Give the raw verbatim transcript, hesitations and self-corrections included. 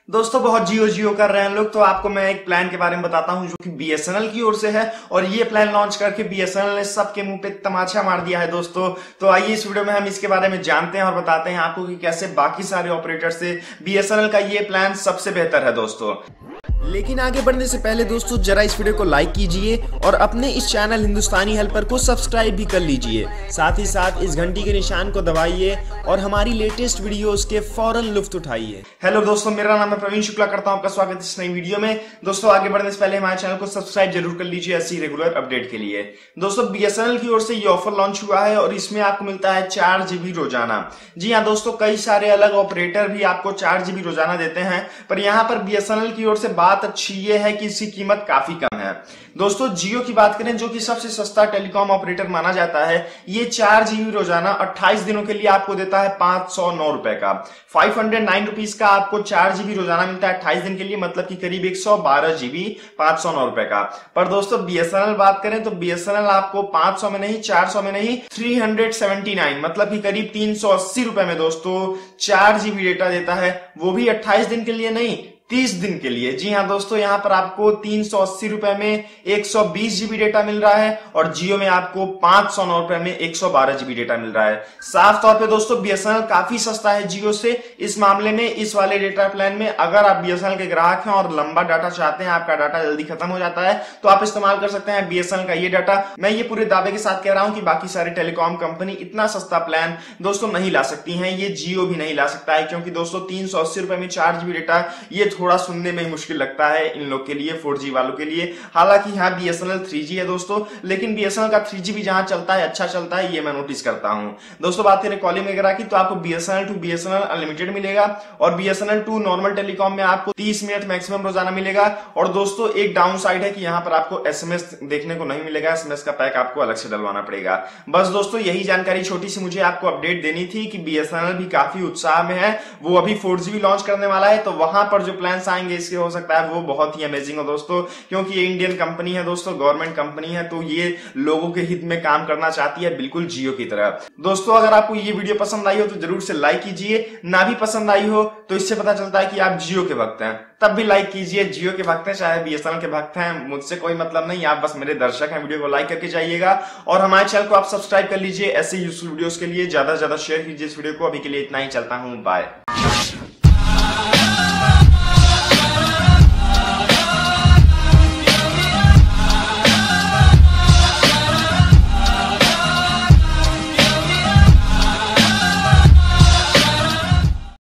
दोस्तों बहुत जियो जियो कर रहे हैं लोग, तो आपको मैं एक प्लान के बारे में बताता हूं जो कि बीएसएनएल की ओर से है। और ये प्लान लॉन्च करके बीएसएनएल ने सबके मुंह पे तमाचा मार दिया है दोस्तों। तो आइए इस वीडियो में हम इसके बारे में जानते हैं और बताते हैं आपको कि कैसे बाकी सारे ऑपरेटर से बीएसएनएल का ये प्लान सबसे बेहतर है दोस्तों। लेकिन आगे बढ़ने से पहले दोस्तों जरा इस वीडियो को लाइक कीजिए और अपने इस चैनल हिंदुस्तानी हेल्पर को सब्सक्राइब भी कर लीजिए। साथ ही साथ इस घंटी के निशान को दबाइए और हमारी लेटेस्ट वीडियोस के फौरन लुत्फ उठाइए। हेलो दोस्तों, मेरा नाम है प्रवीण शुक्ला, करता हूं आपका स्वागत इस नई वीडियो में। दोस्तों आगे बढ़ने से पहले हमारे चैनल को सब्सक्राइब जरूर कर लीजिए ऐसी रेगुलर अपडेट के लिए। दोस्तों बीएसएनएल की ओर से ये ऑफर लॉन्च हुआ है और इसमें आपको मिलता है चार जीबी रोजाना। जी हाँ दोस्तों, कई सारे अलग ऑपरेटर भी आपको चार जीबी रोजाना देते हैं, पर यहाँ पर बीएसएनएल की ओर से बात अच्छी ये है कि इसकी कीमत काफी कम है। दोस्तों जियो की बात करें जो कि सबसे सस्ता टेलीकॉम ऑपरेटर माना जाता है, ये चार जीबी रोजाना अट्ठाईस दिनों के लिए आपको देता है पांच सौ नौ रुपए का। फाइव हंड्रेड नाइन रुपीज का आपको चार जीबी रोजाना मिलता है अट्ठाईस दिन के लिए, मतलब कि करीब एक सौ बारह जीबी पांच सौ नौ रुपए का। पर दोस्तों बीएसएनएल बात करें तो बीएसएनएल आपको पांच सौ में नहीं, चार सौ में नहीं, थ्री हंड्रेड सेवेंटी नाइन मतलब कि करीब तीन सौ अस्सी रुपए में दोस्तों चार जीबी डेटा देता है, वो भी अट्ठाईस दिन के लिए नहीं, तीस दिन के लिए। जी हाँ दोस्तों, यहाँ पर आपको तीन सौ अस्सी रुपए में एक सौ बीस जीबी डेटा मिल रहा है और जियो में आपको पांच सौ नौ रुपए में एक सौ बारह जीबी डेटा मिल रहा है। साफ तौर पे दोस्तों बीएसएनएल काफी सस्ता है जियो से इस मामले में। इस वाले डेटा प्लान में अगर आप बीएसएनएल के ग्राहक हैं और लंबा डाटा चाहते हैं, आपका डाटा जल्दी खत्म हो जाता है, तो आप इस्तेमाल कर सकते हैं बीएसएनएल का ये डाटा। मैं ये पूरे दावे के साथ कह रहा हूं कि बाकी सारे टेलीकॉम कंपनी इतना सस्ता प्लान दोस्तों नहीं ला सकती है, ये जियो भी नहीं ला सकता है, क्योंकि दोस्तों तीन सौ अस्सी रुपए में चार जीबी डेटा ये थोड़ा सुनने में मुश्किल लगता है इन लोग के लिए, फोर जी वालों के लिए। हालांकि यहाँ बीएसएनएल थ्री जी है दोस्तों, लेकिन बीएसएनएल का थ्री जी भी जहां चलता है अच्छा चलता है, ये मैं नोटिस करता हूं। दोस्तों बात करें कॉलिंग वगैरह की तो आपको बीएसएनएल टू बीएसएनएल अनलिमिटेड मिलेगा और बीएसएनएल टू नॉर्मल टेलीकॉम में आपको तीस मिनट मैक्सिमम रोजाना मिलेगा। और दोस्तों एक डाउन साइड है कि यहाँ पर आपको एसएमएस देखने को नहीं मिलेगा, एसएमएस का पैक आपको अलग से डलवाना पड़ेगा। बस दोस्तों यही जानकारी छोटी सी मुझे आपको अपडेट देनी थी कि बीएसएनएल भी काफी उत्साह में है, वो अभी फोर जी भी लॉन्च करने वाला है, तो वहां पर जो प्लान आएंगे इसके हो सकता है वो बहुत ही अमेजिंग हो दोस्तों, क्योंकि ये इंडियन कंपनी है दोस्तों, गवर्नमेंट कंपनी है, तो ये लोगों के हित में काम करना चाहती है बिल्कुल जियो की तरह। दोस्तों अगर आपको ये वीडियो पसंद आई हो तो जरूर से लाइक कीजिए, ना भी पसंद आई हो तो इससे पता चलता है कि आप जियो के भक्त हैं, तब भी लाइक कीजिए। जियो के भक्त हैं चाहे बीएसएनएल के भक्त हैं, मुझसे कोई मतलब नहीं, आप बस मेरे दर्शक हैं। वीडियो को लाइक करके जाइएगा और हमारे चैनल को आप सब्सक्राइब कर लीजिए ऐसे यूजफुल वीडियोस के लिए। ज्यादा से ज्यादा शेयर कीजिए इस वीडियो को। अभी के लिए इतना ही, चलता हूं, बाय।